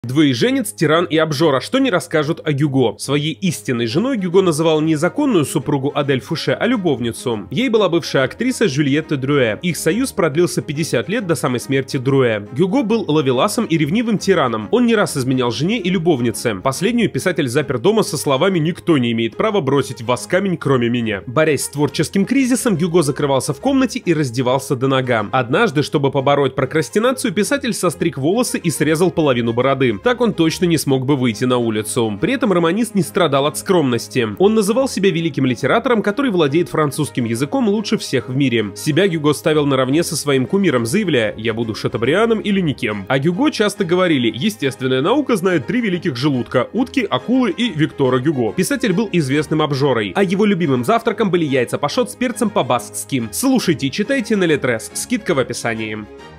Двоеженец, тиран и обжора, что не расскажут о Гюго. Своей истинной женой Гюго называл не законную супругу Адель Фуше, а любовницу. Ей была бывшая актриса Жюльетта Дрюэ. Их союз продлился 50 лет до самой смерти Дрюэ. Гюго был ловеласом и ревнивым тираном. Он не раз изменял жене и любовнице. Последнюю писатель запер дома со словами «Никто не имеет права бросить в вас камень, кроме меня». Борясь с творческим кризисом, Гюго закрывался в комнате и раздевался до нога. Однажды, чтобы побороть прокрастинацию, писатель состриг волосы и срезал половину бороды. Так он точно не смог бы выйти на улицу. При этом романист не страдал от скромности. Он называл себя великим литератором, который владеет французским языком лучше всех в мире. Себя Гюго ставил наравне со своим кумиром, заявляя: «Я буду Шатобрианом или никем». О Гюго часто говорили: естественная наука знает 3 великих желудка – утки, акулы и Виктора Гюго. Писатель был известным обжорой, а его любимым завтраком были яйца пашот с перцем по-баскски. Слушайте и читайте на Литрес, скидка в описании.